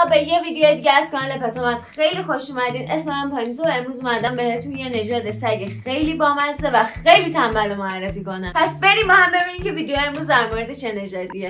به یه ویدیو دیگه از کانال پتومت خیلی خوش اومدین. اسم من پانیزه و امروز اومدم بهتون یه نژاد سگ خیلی بامزه و خیلی تنبل معرفی کنم. پس بریم با هم ببینیم که ویدیو امروز در مورد چه نژادیه.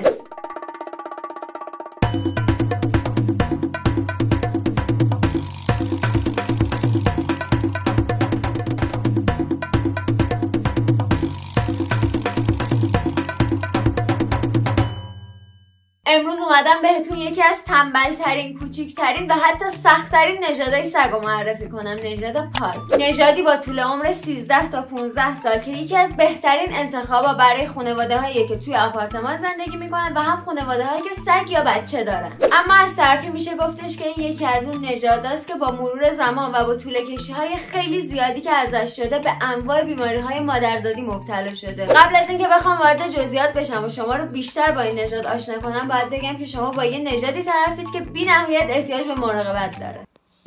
امروز اومدم بهتون یکی از تنبل ترین، کوچیک ترین و حتی سخت ترین نژادهای سگ رو معرفی کنم. نژاد پاگ، نژادی با طول عمر 13 تا 15 سال که یکی از بهترین انتخابا برای خانواده هایی که توی آپارتمان زندگی میکنن و هم خانواده هایی که سگ یا بچه دارن. اما از طرفی میشه گفتش که این یکی از اون نژاداست که با مرور زمان و با طول کشی های خیلی زیادی که ازش شده به انواع بیماری های مادرزادی مبتلا شده. قبل از اینکه بخوام وارد جزئیات بشم و شما رو بیشتر با این نژاد آشنا کنم، باید بگم که شما با یه نژادی طرفید که بی‌نهایت احتیاج به مراقبت داره.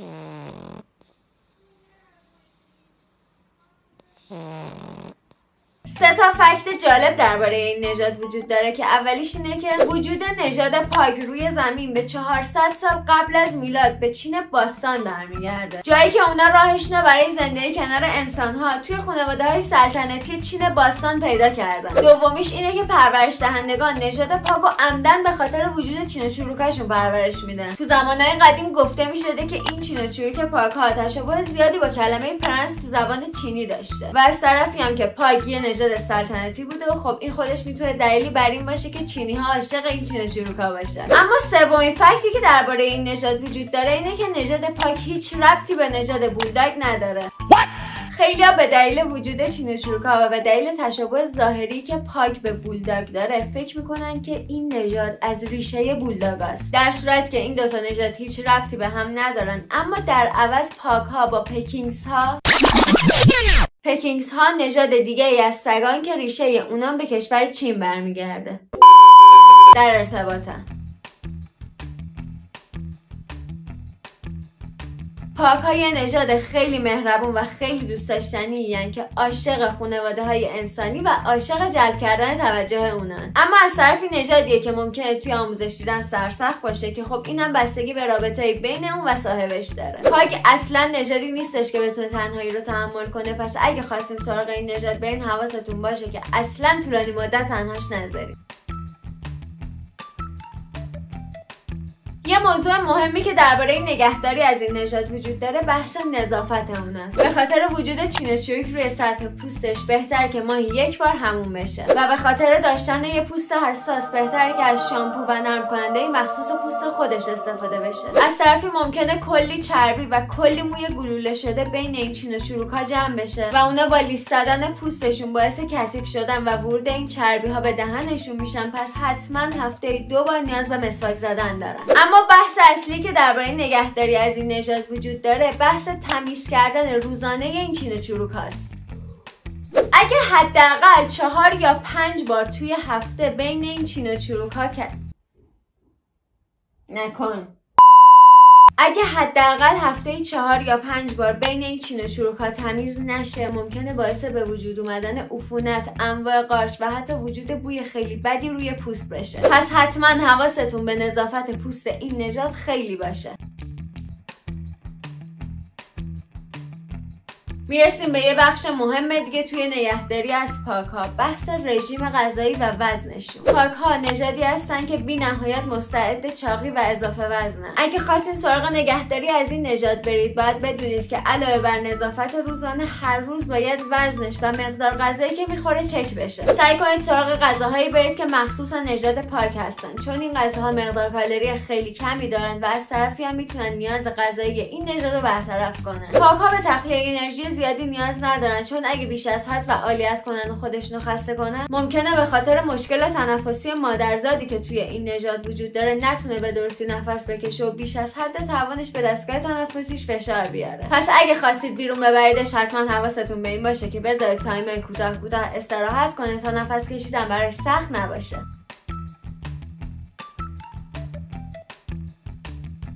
سه تا فکت جالب درباره این نژاد وجود داره که اولیش اینه که وجود نژاد پاگ روی زمین به 400 سال قبل از میلاد به چین باستان برمیگرده، جایی که اونا راهشون برای زندگی کنار انسان‌ها توی خانواده‌های سلطنتی چین باستان پیدا کردن. دومیش اینه که پرورش دهندگان نژاد پاگو عمدن به خاطر وجود چین و چروکاشون پرورش میدن. تو زمانهای قدیم گفته میشده که این چین و چروک پاگ‌ها تشابه زیادی با کلمه پرنس تو زبان چینی داشته و از طرفی هم که پاگ نژاد سلطنتی بوده و خب این خودش میتونه دلیلی بر این باشه که چینی ها عاشق این چین و چروکا باشن. اما سومین فکتی که درباره این نژاد وجود داره اینه که نژاد پاگ هیچ ربطی به نژاد بولداگ نداره. خیلی‌ها به دلیل وجود چین و چروکا و به دلیل تشابه ظاهری که پاگ به بولداگ داره فکر میکنن که این نژاد از ریشه بولداگ است، در صورتی که این دوتا نژاد هیچ ربطی به هم ندارن. اما در عوض پاگ ها با پکینگز ها نژاد دیگه ای از سگان که ریشه اونام به کشور چین برمیگرده در ارتباطن. پاگ ها یه نژاد خیلی مهربون و خیلی دوست داشتنی هستن که عاشق خانواده های انسانی و عاشق جلب کردن توجه اونن. اما از طرفی نژادیه که ممکنه توی آموزش دیدن سرسخت باشه که خب اینم بستگی به رابطه بین اون و صاحبش داره. پاگ اصلا نژادی نیستش که بتونه تنهایی رو تحمل کنه، پس اگه خواستین سراغ این نژاد برین حواستون باشه که اصلا طولانی مدت تنهاش نذارید. یه موضوع مهمی که درباره نگهداری از این نژاد وجود داره بحث نظافت اون است. به خاطر وجود چین و چروک روی سطح پوستش بهتر که ماهی یک بار حموم بشه و به خاطر داشتن یه پوست حساس بهتر که از شامپو و نرم کننده مخصوص پوست خودش استفاده بشه. از طرفی ممکنه کلی چربی و کلی موی گلوله شده بین این چین و چروک‌ها جمع بشه و اونا با لیس زدن پوستشون باعث کثیف شدن و ورود این چربی ها به دهنشون میشن. پس حتما هفته 2 بار نیاز به مسواک زدن دارن. اما بحث اصلی که درباره نگهداری از این نژاد وجود داره بحث تمیز کردن روزانه این چین و چروک هاست. اگه حداقل 4 یا 5 بار توی هفته بین این چین و چروک ها اگه حداقل هفته‌ای 4 یا 5 بار بین این چین و چروک‌ها تمیز نشه، ممکنه باعث به وجود اومدن عفونت، انواع قارچ و حتی وجود بوی خیلی بدی روی پوست بشه. پس حتما حواستون به نظافت پوست این نژاد خیلی باشه. میرسیم به یه بخش مهم دیگه توی نگهداری از پاگ ها، بحث رژیم غذایی و وزنشون. پاگ ها نژادی هستن که بی نهایت مستعد چاقی و اضافه وزنن. اگه خواستین سراغ نگهداری از این نژاد برید، باید بدونید که علاوه بر نظافت روزانه هر روز باید وزنش و مقدار غذایی که میخوره چک بشه. سعی کنید سراغ غذاهایی برید که مخصوصا نژاد پاگ هستن، چون این غذاها مقدار کالری خیلی کمی دارن و از طرفی هم میتونن نیاز غذایی این نژاد رو برطرف کنن. پاگ ها به تخلیه انرژی زیادی نیاز ندارن، چون اگه بیش از حد فعالیت کنن و خودشونو خسته کنن، ممکنه به خاطر مشکل تنفسی مادرزادی که توی این نژاد وجود داره نتونه به درستی نفس بکشه و بیش از حد توانش به دستگاه تنفسیش فشار بیاره. پس اگه خواستید بیرون ببریدش، حتما حواستون به این باشه که بذارید تایم کوتاه استراحت کنه تا نفس کشیدن براش سخت نباشه.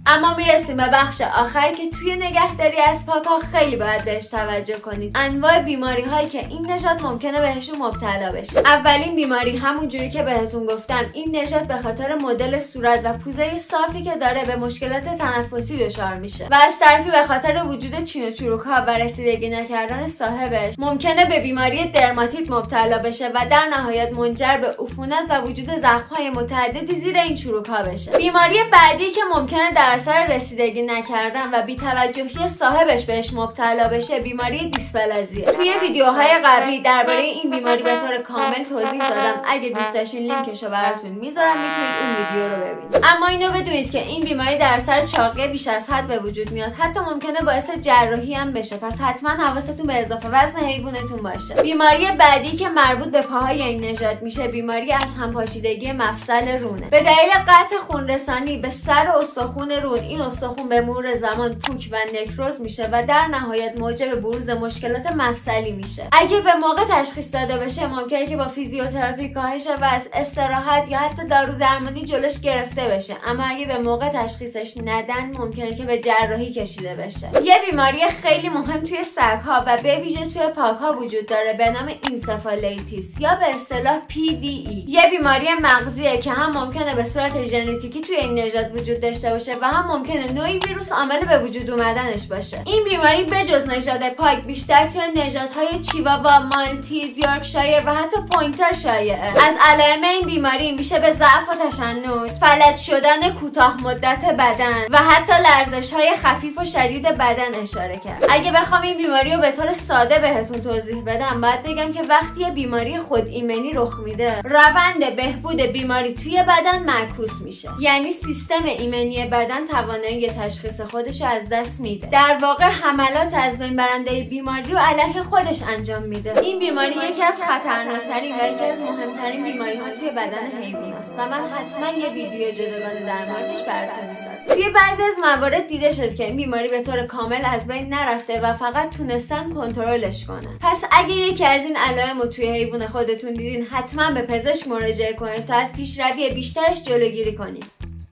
اما میرسیم به بخش آخر که توی نگهداری از پاک‌ها خیلی باید بهش توجه کنید. انواع بیماری هایی که این نژاد ممکنه بهشون مبتلا بشه. اولین بیماری همونجوری که بهتون گفتم، این نژاد به خاطر مدل صورت و پوزه صافی که داره به مشکلات تنفسی دچار میشه و از طرفی به خاطر وجود چین و چروک‌ها و رسیدگی نکردن صاحبش ممکنه به بیماری درماتیت مبتلا بشه و در نهایت منجر به عفونت و وجود زخم‌های متعددی زیر این چروک‌ها بشه. بیماری بعدی که ممکنه در اثر رسیدگی نکردن و بی‌توجهی صاحبش بهش مبتلا بشه، بیماری دیسپلازیه. توی ویدیوهای قبلی درباره این بیماری به طور کامل توضیح دادم. اگه دوست داشتین لینکشو براتون میذارم، میتونید اون ویدیو رو ببینید. اما اینو بدونید که این بیماری در اثر چاقی بیش از حد به وجود میاد. حتی ممکنه باعث جراحی هم بشه. پس حتما حواستون به اضافه وزن حیوانتون باشه. بیماری بعدی که مربوط به پاهای این نژاد میشه، بیماری از همپاشیدگی مفصل رونه. به دلیل قطع خونرسانی به سر استخوان رون، این استخوان به مرور زمان پوک و نکروز میشه و در نهایت موجب بروز مشکلات مفصلی میشه. اگه به موقع تشخیص داده بشه، ممکنه که با فیزیوتراپی، کاهش وزن، استراحت یا حتی دارو درمانی جلوش گرفته بشه. اما اگه به موقع تشخیصش ندن، ممکنه که به جراحی کشیده بشه. یه بیماری خیلی مهم توی سگ‌ها و به ویژه توی پاک‌ها وجود داره به نام انسفالیتیس یا به اصطلاح PDE. یه بیماری مغزیه که هم ممکنه به صورت ژنتیکی توی این نژاد وجود داشته باشه و هم ممکنه نوعی ویروس عامل به وجود اومدنش باشه. این بیماری بجز نژاد پاک بیشتر توی نژادهای چیواوا، مالتیز، یورکشایر و حتی پوینتر شایعه. از علائم این بیماری میشه به ضعف و تشنج، فلج شدن کوتاه مدت بدن و حتی لرزش‌های خفیف و شدید بدن اشاره کرد. اگه بخوام این بیماری رو به طور ساده بهتون توضیح بدم، باید بگم که وقتی یه بیماری خود ایمنی رخ میده، روند بهبود بیماری توی بدن معکوس میشه. یعنی سیستم ایمنی بدن توانایی تشخیص خودش رو از دست میده. در واقع حملات از بین برنده بیماری رو علیه خودش انجام میده. این بیماری یکی از خطرناکترین و یکی از مهمترین بیماری ها توی بدن حیوان است و من حتما یه ویدیو جداگانه در موردش براتون میسازم. توی بعضی از موارد دیده شد که این بیماری به طور کامل از بین نرفته و فقط تونستن کنترلش کنن. پس اگه یکی از این علائم رو توی حیوان خودتون دیدین، حتما به پزشک مراجعه کنید تا از پیشروی بیشترش جلوگیری کنید.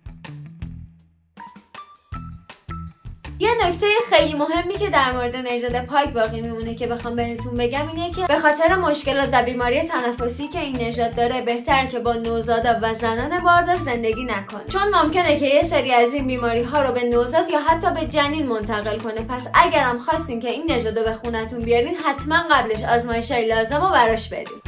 یه نکته خیلی مهمی که در مورد نژاد پاک باقی میمونه که بخوام بهتون بگم اینه که به خاطر مشکلات و بیماری تنفسی که این نژاد داره، بهتر که با نوزادا و زنان باردار زندگی نکنه، چون ممکنه که یه سری از این بیماری ها رو به نوزاد یا حتی به جنین منتقل کنه. پس اگرم خواستین که این نژاد رو به خونتون بیارین، حتما قبلش آزمایشای لازم رو براش بدین.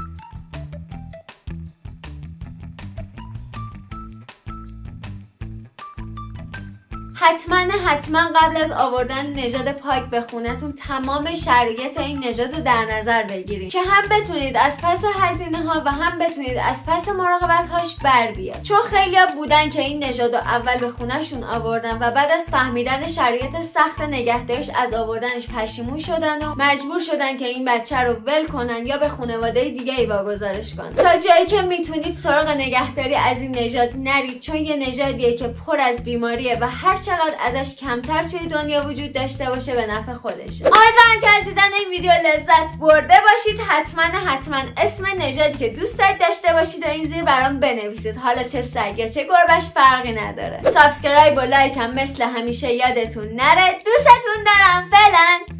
حتما قبل از آوردن نژاد پاک به خونتون تمام شرایط این نژاد رو در نظر بگیرید که هم بتونید از پس هزینه ها و هم بتونید از پس مراقبت هاش بر بیاد. چون خیلیا بودن که این نژاد رو اول به خونهشون آوردن و بعد از فهمیدن شرایط سخت نگهداریش از آوردنش پشیمون شدن و مجبور شدن که این بچه رو ول کنن یا به خانواده دیگه‌ای واگذارش کنن. تا جایی که میتونید سراغ نگهداری از این نژاد نرید، چون یه نژادیه که پر از بیماریه و هر چقدر ازش کمتر توی دنیا وجود داشته باشه به نفع خودشه. امیدوارم که از دیدن این ویدیو لذت برده باشید. حتما اسم نژادی که دوست داشته باشید و این زیر برام بنویسید. حالا چه سگ یا چه گربه‌اش فرقی نداره. سابسکرایب و لایک هم مثل همیشه یادتون نره. دوستتون دارم. فعلا.